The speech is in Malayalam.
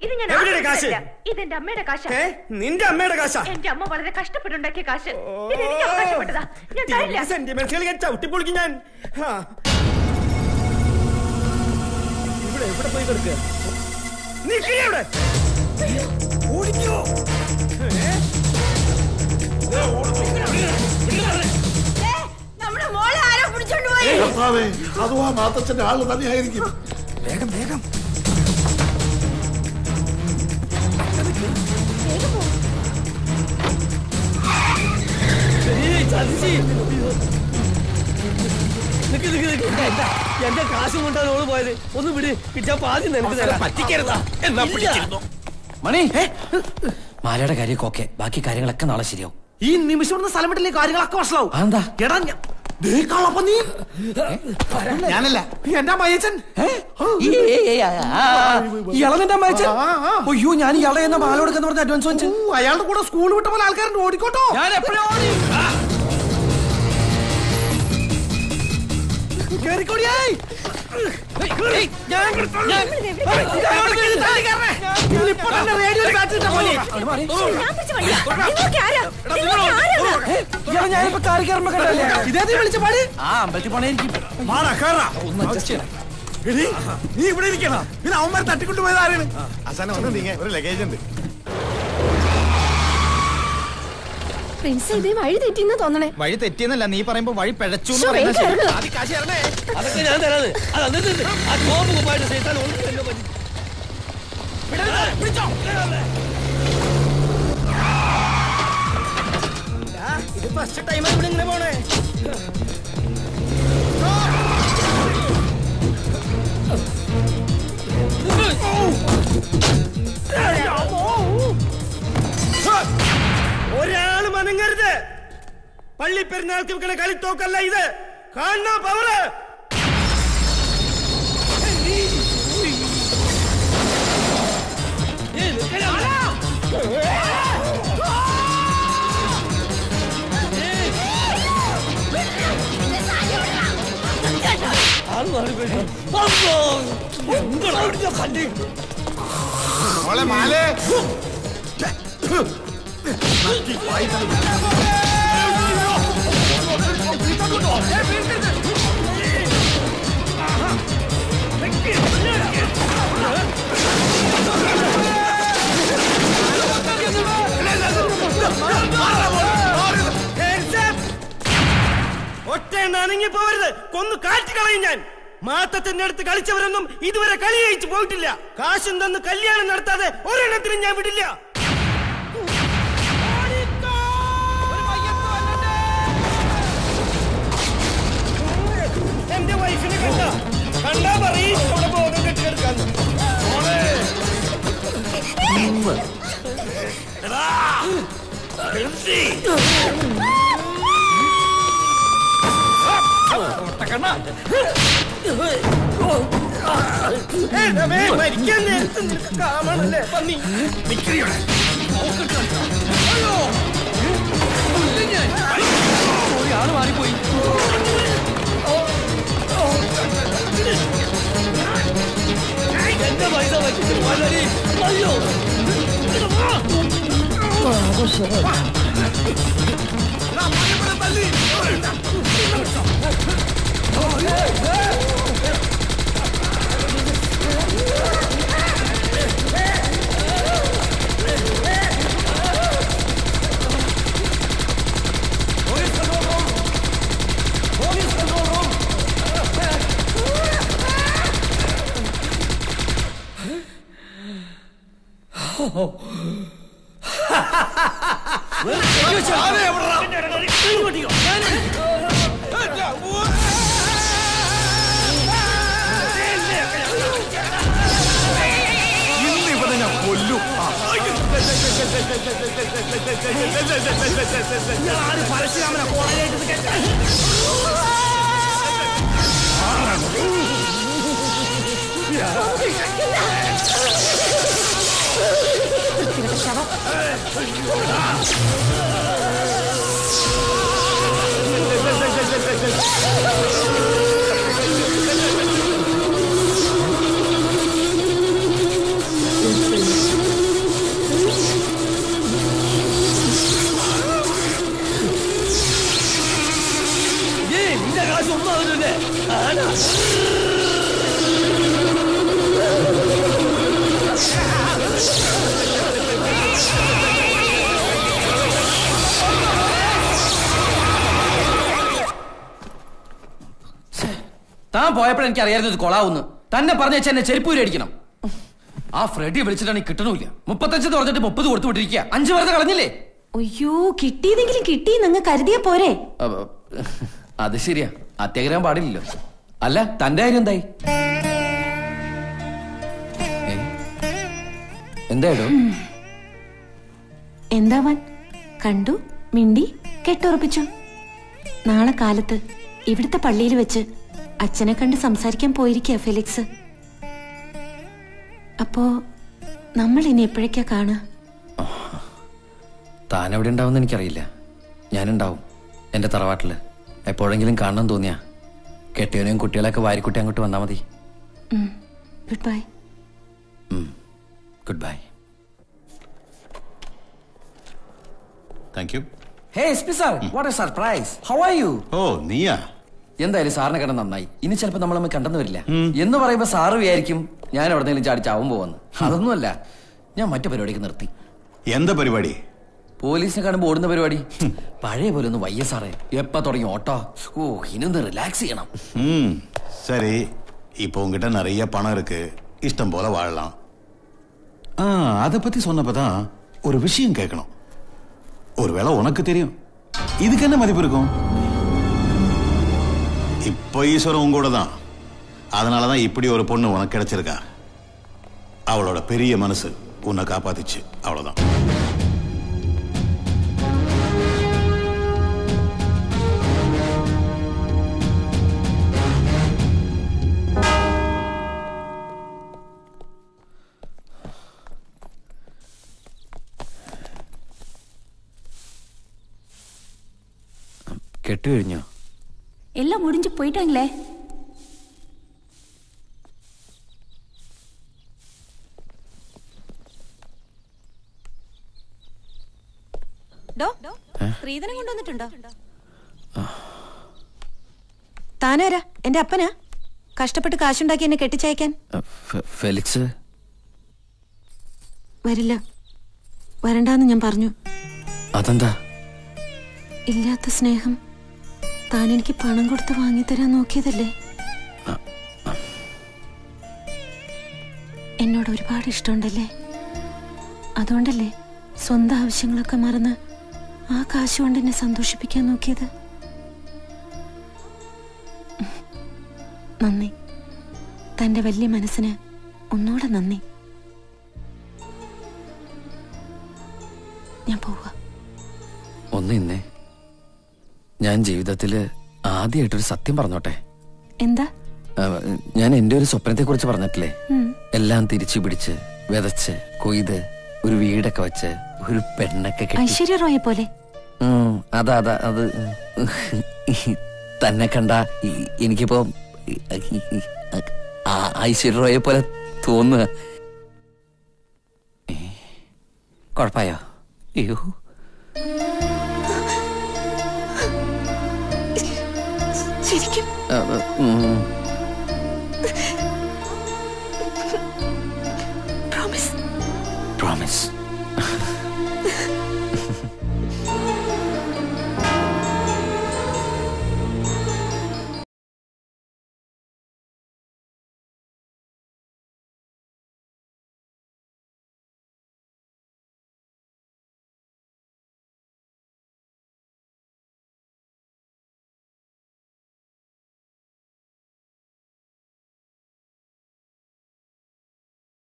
ഇതെന്റെ അമ്മയുടെ കാശ. നിന്റെ അമ്മയുടെ കാശ? എന്റെ അമ്മ വളരെ കഷ്ടപ്പെട്ടുണ്ടാക്കിയ കാശ്. ഇതെനിക്ക് അവകാശപ്പെട്ടതാ. ഞാൻ തരില്ല. സെന്റിമെന്റുകൾ ചവിട്ടിപ്പൊളിക്കും ഞാൻ. ഇവിടെ എവിടെ പോയി കിടക്കുക? നിൽക്കവിടെ. ഓടിക്കോ. നമ്മുടെ മോളെ ആരോ പിടിച്ചോണ്ട് പോയി. അതോ ആ മാത്തച്ഛന്റെ ആള് തന്നെയായിരിക്കും. വേഗം വേഗം. എന്റെ കാശും കൊണ്ടാണ് ഓള് പോയത്. ഒന്ന് വിട്, കിട്ടാ പാതി നിനക്ക് തരാം. പറ്റിക്കരുതാ. എന്നാ പിടിച്ചിരുന്നു. മണി, മാലയുടെ കാര്യമൊക്കെ ഓക്കെ, ബാക്കി കാര്യങ്ങളൊക്കെ നാളെ ശരിയാവും. ഈ നിമിഷം സ്ഥലം വിട്ടില്ലേ കാര്യങ്ങളൊക്കെ വഷളാവും. അതെന്താ? എടാ ഞാനല്ല, എന്റെ അമ്മയച്ചൻ. ഇളവന്റെ അമ്മയച്ചൻ. അയ്യോ, ഞാൻ ഇയാളെ എന്ന മാല കൊടുക്കുന്ന പറഞ്ഞ അഡ്വാൻസ് വെച്ചു. അയാളുടെ കൂടെ സ്കൂൾ വിട്ട പോലെ ആൾക്കാരുണ്ട്, ഓടിക്കോട്ടോ. ഞാൻ എപ്പോഴും ഓടി. കേറിക്കോടിയായി. ഞാനിപ്പോ കാറി കയറുമ്പോ കണ്ടല്ലേ ഇതേ വിളിച്ച പാടി. ആ അമ്പലത്തിൽ പോണേരിക്കും. നീ ഇവിടെ ഇരിക്കണം. പിന്നെ അവന്മാർ തട്ടിക്കൊണ്ട് പോയത് ആരാണ്? അവസാനം വന്ന് നീങ്ങ, ഒരു ലഗേജ് ഉണ്ട്. പ്രിൻസ് ഇതേ വഴി തെറ്റിന്ന് തോന്നണേ. വഴി തെറ്റിയെന്നല്ല, നീ പറയുമ്പോ വഴി പിഴച്ചു. അതൊക്കെ ഞാൻ തരാത്. ഇത് ഫസ്റ്റ് ടൈം ഇവിടെ ഇങ്ങനെ പോണേ. ഒരാള് മനങ്ങരുത്. പള്ളി പെരുന്നാൾക്ക് വെക്കണ കളിത്തോക്കല്ല ഇത്. കാണണ പവറ്. മാലേ ഒറ്റ നനങ്ങി പോവരുത്. കൊന്നു കാറ്റ് കളയും ഞാൻ. മാത്തത്തിന്റെ അടുത്ത് കളിച്ചവരൊന്നും ഇതുവരെ കളി ജയിച്ചു പോയിട്ടില്ല. കാശും തന്ന് കല്യാണം നടത്താതെ ഒരെണ്ണത്തിനും ഞാൻ വിടില്ല. എന്റെ വൈഫിനെ കണ്ടാ പറയും അവിടെ ബോധം കെട്ടിയെടുക്കാന്ന്. മരിക്കാൻ നേരത്ത് നിനക്ക് കാണണല്ലേ പന്നി. ഒരാള് മാറിപ്പോയി. എന്റെ പൈസ വെച്ചിട്ട് വളരെ അയ്യോ. ഇന്നിവിടെ ഞാൻ കൊല്ലും. പരശുരാമനെ കോളേജായിട്ട് താൻ പോയപ്പോഴെ എനിക്ക് അറിയായിരുന്നു ഇത് കൊളാവുന്നു. തന്നെ പറഞ്ഞു വെച്ചാൽ എന്നെ ചെരുപ്പൂരി അടിക്കണം. ആ ഫ്രെഡി വിളിച്ചിട്ടാണ് കിട്ടണില്ല. 35 പറഞ്ഞിട്ട് 30 കൊടുത്തു വിട്ടിരിക്കുക. 5 വെറുതെ കളഞ്ഞില്ലേ? അയ്യോ, കിട്ടിയതെങ്കിലും കിട്ടി നിങ്ങൾ കരുതിയ പോരെ. അത് ശരിയാ, അത്യാഗ്രഹം പാടില്ലല്ലോ. അല്ല, തന്റെ കാര്യം എന്തായി? എന്തായിടോ? എന്താവാൻ? കണ്ടു, മിണ്ടി, കെട്ടുറപ്പിച്ചു. നാളെ കാലത്ത് ഇവിടുത്തെ പള്ളിയിൽ വെച്ച് അച്ഛനെ കണ്ട് സംസാരിക്കാൻ പോയിരിക്കുക ഫെലിക്സ്. അപ്പോ നമ്മൾ ഇനി എപ്പോഴേക്കാ കാണുക? താൻ എവിടെ ഉണ്ടാവും എനിക്കറിയില്ല. ഞാനുണ്ടാവും എന്റെ തറവാട്ടില്. എപ്പോഴെങ്കിലും കാണണം തോന്നിയാ കെട്ടിയവനെയും കുട്ടികളെയൊക്കെ വാരിക്കുട്ടി അങ്ങോട്ട് വന്നാ മതി. Good bye. Good bye. Thank you. Hey SP sir, what a surprise. How are you? Oh, നീയാ? എന്തായാലും സാറിനെ കണ്ട നന്നായി. ഇനി ചിലപ്പോ നമ്മൾ തമ്മിൽ കണ്ടെന്ന് വരില്ല എന്ന് പറയുമ്പോ സാറ് വിചാരിക്കും ഞാൻ എവിടെന്നെങ്കിലും ചാടി ചാവും പോവെന്ന്. അതൊന്നുമല്ല, ഞാൻ മറ്റു പരിപാടിക്ക് നിർത്തി. എന്താ പരിപാടി? പോലീസിനെ കാണുമ്പോ ഓടുന്ന പരിപാടി. പഴയ പോലെ ഒന്ന് വയ്യ സാറേ. എപ്പ തുടങ്ങി ഓട്ടോ? ഓ, ഇനൊന്ന് റിലാക്സ് ചെയ്യണം. சரி, இப்போ உங்ககிட்ட நிறைய பணம் இருக்கு, இஷ்டம் போல வாழலாம். அதை பத்தி சொன்னப்பதான் ஒரு விஷயம் கேட்கணும். ஒருவேளை உனக்கு தெரியும், இதுக்கு என்ன மதிப்பு இருக்கும்? இப்போ ஈஸ்வரன் உங்களோட தான். அதனாலதான் இப்படி ஒரு பொண்ணு உனக்கு கிடைச்சிருக்கா. அவளோட பெரிய மனசு உன்னை காப்பாத்திச்சு, அவ்வளவுதான். കെട്ടു കഴിഞ്ഞോ? എല്ലാം മുടിഞ്ഞു പോയിട്ടേ. സ്ത്രീധനം കൊണ്ടുവന്നിട്ടുണ്ടോ? താനാരാ? എന്റെ അപ്പനാ? കഷ്ടപ്പെട്ട് കാശുണ്ടാക്കി എന്നെ കെട്ടിച്ചയക്കാൻ. ഫെലിക്സ് വരില്ല, വരണ്ടാന്ന് ഞാൻ പറഞ്ഞു. അതെന്താ? ഇല്ലാത്ത സ്നേഹം താൻ എനിക്ക് പണം കൊടുത്ത് വാങ്ങിത്തരാൻ നോക്കിയതല്ലേ? എന്നോട് ഒരുപാട് ഇഷ്ടമുണ്ടല്ലേ? അതുകൊണ്ടല്ലേ സ്വന്തം ആവശ്യങ്ങളൊക്കെ മറന്ന് ആ കാശ് കൊണ്ട് എന്നെ സന്തോഷിപ്പിക്കാൻ നോക്കിയത്? നന്ദി, തന്റെ വലിയ മനസ്സിന് ഒന്നുകൂടെ നന്ദി. ഞാൻ പോവാ. ഒന്ന് ഇന്നേ, ഞാൻ ജീവിതത്തില് ആദ്യമായിട്ടൊരു സത്യം പറഞ്ഞോട്ടെ. എന്താ? ഞാൻ എന്റെ ഒരു സ്വപ്നത്തെ കുറിച്ച് പറഞ്ഞിട്ടില്ലേ? എല്ലാം തിരിച്ചു പിടിച്ച് വിതച്ച് കൊയ്ത് ഒരു വീടൊക്കെ വെച്ച് ഒരു പെണ്ണൊക്കെ ഐശ്വര്യ റോയെ പോലെ. അതാ അത് തന്നെ കണ്ട എനിക്കിപ്പോ ഐശ്വര്യ റോയെ പോലെ തോന്നുക. കുഴപ്പമായോ? അയ്യോ, ശരിക്കും പ്രോമിസ്.